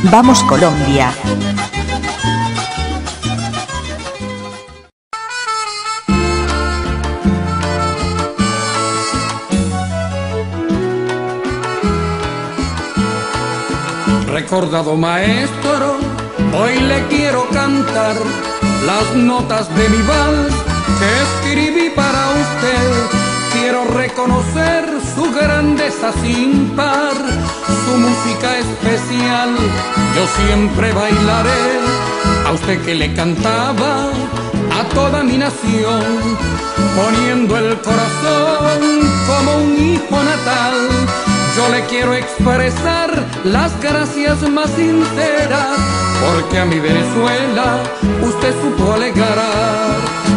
Vamos Colombia. Recordado maestro, hoy le quiero cantar las notas de mi vals que escribí para usted. Quiero reconocer su grandeza sin par, su música especial, yo siempre bailaré. A usted que le cantaba a toda mi nación, poniendo el corazón como un hijo natal. Yo le quiero expresar las gracias más sinceras, porque a mi Venezuela usted supo alegrar.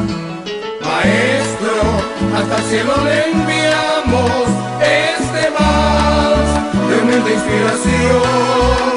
Maestro, hasta el cielo le enviamos este vals de humilde inspiración.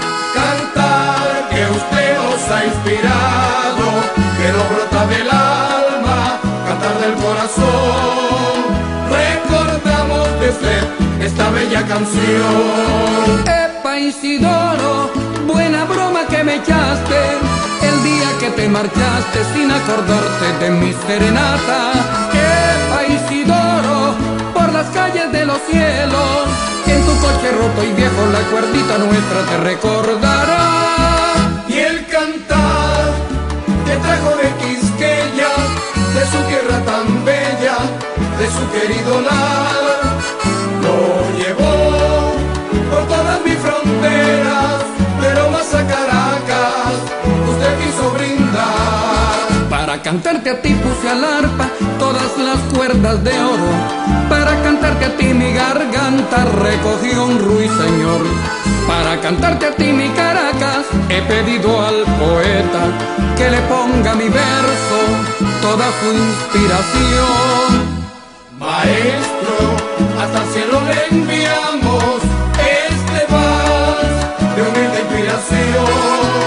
Cantar que usted nos ha inspirado, que nos brota del alma, cantar del corazón. Recordamos de usted esta bella canción. Epa Isidoro, buena broma que me echaste el día que te marchaste sin acordarte de mi serenata. Epa Isidoro, por las calles de los cielos, en tu coche roto y viejo la cuerdita nuestra te recordará. Y el cantar que trajo de Quisqueya, de su tierra tan bella, de su querido lar, lo llevó por todas mis fronteras, pero más a Caracas usted quiso brindar. Para cantarte a ti puse al arpa todas las cuerdas de oro, para cantarte a ti mi garganta recogió un ruiseñor. Para cantarte a ti mi Caracas he pedido al poeta que le ponga a mi verso toda su inspiración. Maestro, hasta el cielo le enviamos este vals de humilde inspiración.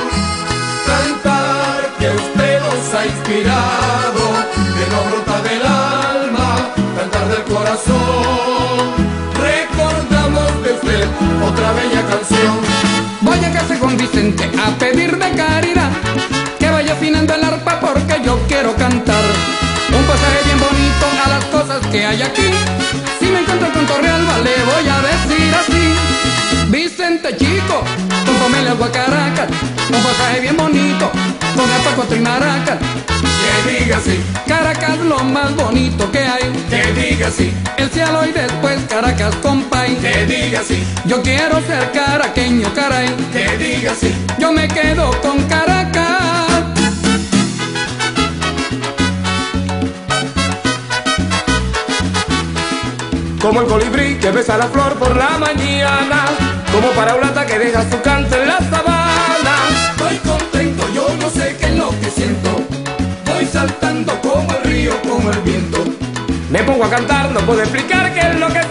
Cantar que usted nos ha inspirado, que nos brota del alma, cantar del corazón. Recordamos de usted otra bella canción. Voy a casa con Vicente a pedir de caridad que vaya afinando el arpa porque yo quiero cantar un pasaje bien bonito a las cosas que hay aquí. Si me encuentro con Torrealba le voy a decir así: Vicente chico, póngame agua a Caracas, un pasaje bien bonito con arpa, cuatro y maracas. Que diga así, Caracas lo más bonito que hay, que diga así, el cielo y después Caracas compay. que diga así, Yo quiero ser caraqueño, caray, que diga así. yo me quedo con Caracas. Como el colibrí que besa la flor por la mañana, como paraulata que deja su canto en la sabana. Estoy contento, yo no sé qué es lo que siento, voy saltando como el río, como el viento. Me pongo a cantar, no puedo explicar qué es lo que